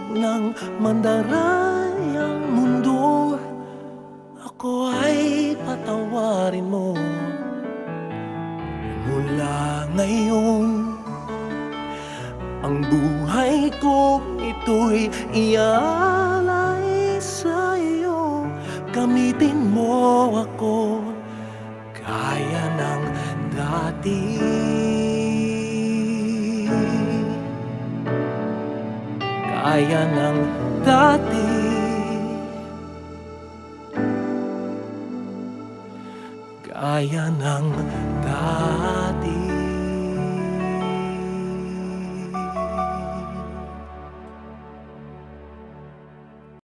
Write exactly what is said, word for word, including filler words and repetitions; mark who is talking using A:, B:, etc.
A: ng mandarayang mundo, ako ay patawarin mo. Mula ngayon, ang buhay ko ito'y iaalay sa iyo. Gamitin mo ako gaya ng dati. Gaya ng dati. Gaya ng dati.